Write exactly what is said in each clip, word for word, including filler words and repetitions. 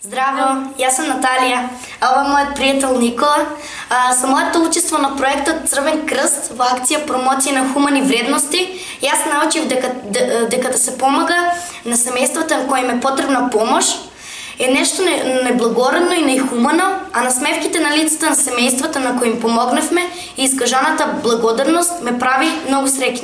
Здраво, аз съм Наталия, а това е моят приятел Никола. А, самото учество на проекта Цървен кръст в акция промоция на хумани вредности. И аз научих дека, дека да се помага на семействата, на кои им е потребна помощ. Е нещо неблагородно и нехумано, а насмевките на лицата на семействата, на кои им помогнахме, и изкажаната благодарност ме прави много срекна.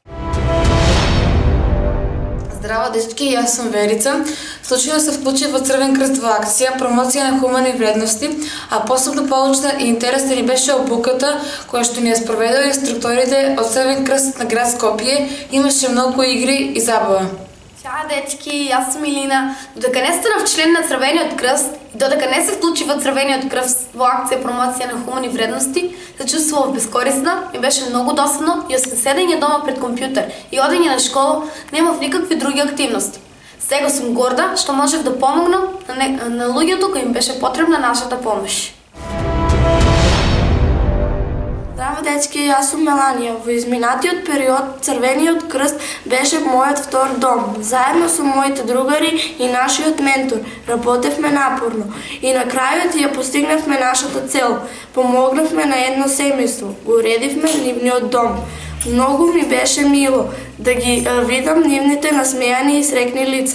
Здраво, дечки, аз съм Верица. Случайно се включи в Цървен кръст в акция промоция на хумани вредности, а по-особено получна и интересна ни беше обуката, която ще ни е спроведала инструкторите от Цървен кръст на град Скопие. Имаше много игри и забава. Чао, дечки, аз съм Илина. Додека не станах член на Цървениот кръст и додека не се включи в Цървениот кръст в акция промоция на хумани вредности, се чувствах безкорисна, ми беше много досадно и освен седење дома пред компютър и одење на школа немав никакви други активности. Сега съм горда, што можех да помогнам на, не, на луѓето кои им беше потребна нашата помощ. Здраво, дечки, аз съм Мелания. В изминатиот период Цървениот кръст беше моят втор дом. Заедно с моите другари и нашиот ментор работевме напорно и на крајот ја постигнавме нашата цел. Помогнавме на едно семејство, го уредивме нивниот дом. Много ми беше мило да ги а, видам нивните насмеяни и срекни лица.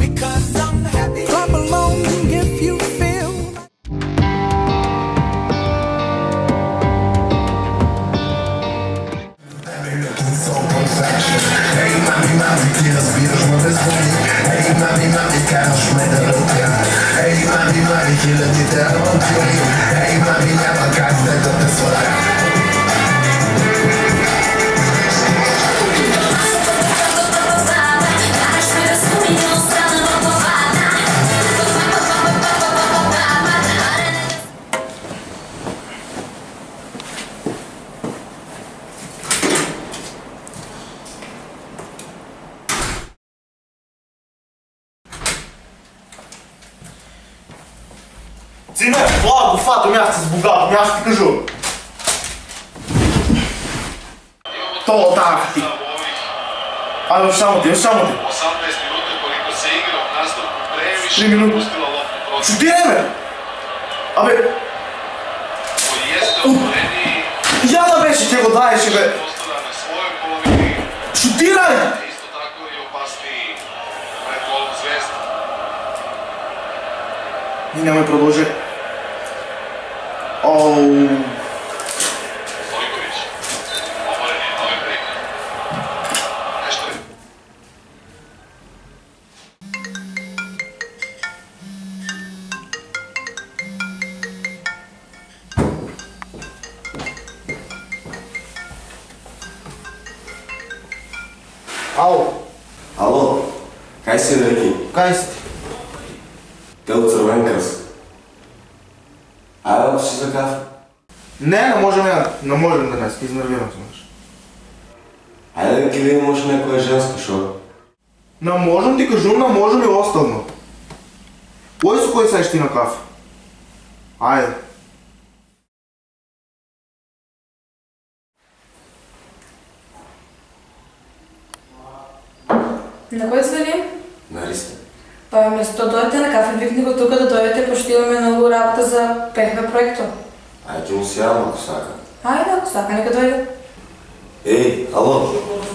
Сине, това го фато място с богато, място ти кажу. Това така ти. Айде, само ти, само ти. Три минути. Шутирай, бе! Абе... Я да беше, те го даеше, бе! Шутирай! И няма продължи. Оу... Ало. Ало, кай си, Реки? Кай си? Те от Цървен кръст. Айде да си за кафе. Не, не можем, не можем днес, изнервирам се нещо. Айде да ги видим, може някоя женска шо. Не можем ти кажу, не можем и оставно. Кой са кой сега ще на кафе? Айде. На кой звъним? На Риста. Па вместо да дойдете на кафе, викни го тук да дойдете, почти имаме много работа за ПХ проекта. Айде ти му сега на косака. Айде, ако сака, нека дойде. Ей, ало!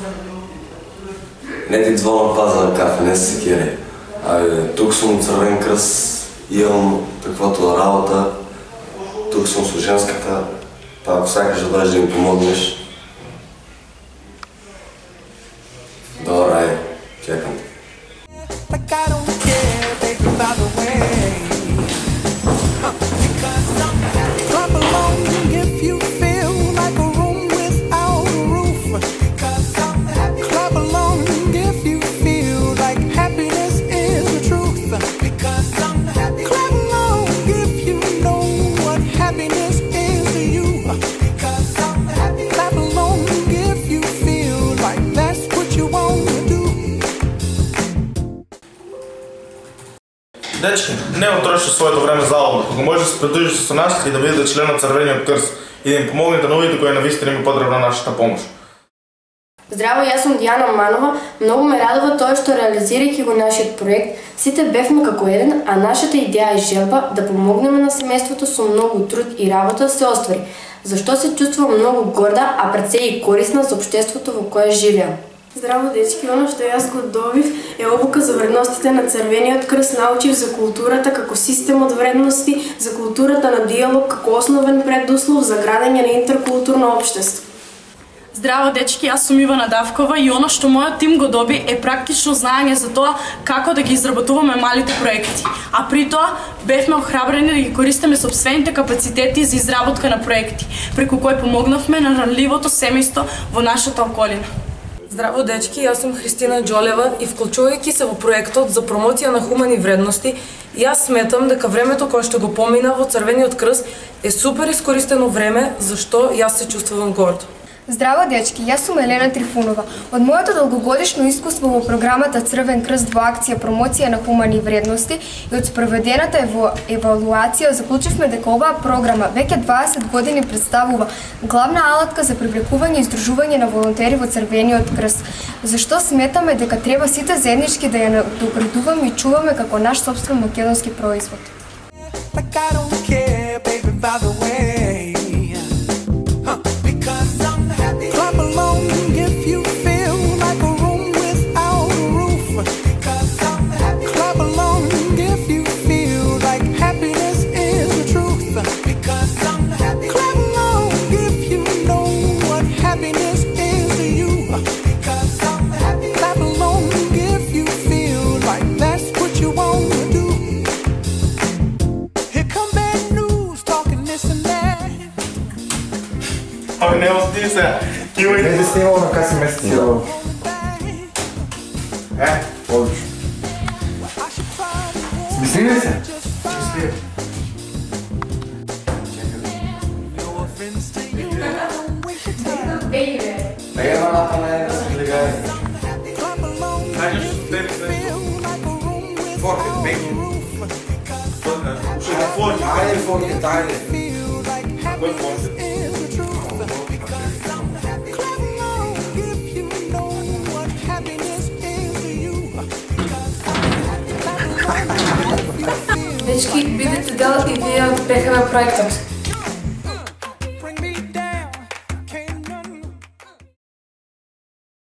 Не ти звъна паза на кафе, не се секири. Абе, тук съм от Цървен кръст, имам каквото работа, тук съм с женската, па ако сакаш да дойдеш да ми помогнеш. Добре, айде, чекам те. Like I don't care, baby, by the way. Because I'm happy. Clap along if you feel like a room without a roof. Because I'm happy. Clap along if you feel like happiness is the truth. Because I'm happy. Clap along if you know what happiness is to you. Because I'm happy. Clap along if you feel like that's what you want to do. Дечки, не отроши своето време залудно. Ако може да се придържи с нас и да бъде член на Цървениот кръст и да им помогнете на новите, кои навистина ми потребна нашата помощ. Здраво, јас сум Дијана Манова. Многу ме радува тоа што реализирајќи го нашиот проект, сите бевме како еден, а нашата идеја и желба да помогнеме на семејството со многу труд и работа се оствари. Зашто се чувствувам многу горда, а пред се и корисна за општеството во кое живеам. Здраво, дечки, оно што јас го добив е обука за вредностите на Црвениот крст, научив за културата како систем од вредности, за културата на диалог како основен предуслов за градење на интеркултурно општество. Здраво, дечки, јас сум Ивана Давкова и оно што мојот тим го доби е практично знаење за тоа како да ги изработуваме малите проекти. А при тоа бевме охрабрени да ги користиме сопствените капацитети за изработка на проекти, преку кои помогнавме на ранливото семејство во нашата околина. Здраво, дечки, јас сум Христина Џолева и вклучувајќи се во проектот за промоција на хумани вредности, јас сметам дека времето кое што го помина во Црвениот крст е супер искористено време, зашто јас се чувствувам гордо. Здраво, дечки, јас сум Елена Трифунова. Од моето долгогодишно искуство во програмата Црвен крст во акција промоција на хумани вредности и од спроведената ево, евалуација заклучивме дека оваа програма веќе дваесет години представува главна алатка за привлекување и здружување на волонтери во Црвениот крст. Зашто сметаме дека треба сите заеднички да ја доградуваме и чуваме како наш сопствен македонски производ. Like I don't care, baby, by the way. Huh, because I'm happy. Clap along if you feel like a room without a roof. Because I'm happy. Clap along if you feel like happiness is the truth. Because I'm happy. Clap along if you know what happiness is to you. Because I'm happy. Clap along if you feel like that's what you want to do. Here come bad news, talking this and that. Абе, не ости се. Кива и... Не си снимал на каси месеци. Е, одлично. Смисли ли се? Смисли. Не е маната на една се гледай. Знаеш, те се... Форкет, беги. Уши на форкет. Айде, форкет, айде. Кой форкет? Дечки, бидете дел и вие од ПХВ проектот.